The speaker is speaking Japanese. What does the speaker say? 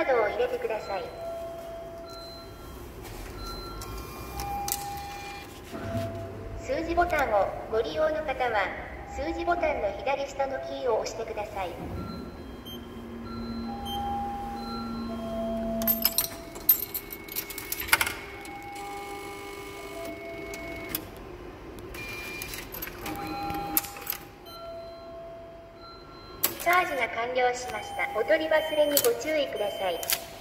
ードを入れてください。数字ボタンをご利用の方は、数字ボタンの左下のキーを押してください。チャージが完了しました。お取り忘れにご注意ください。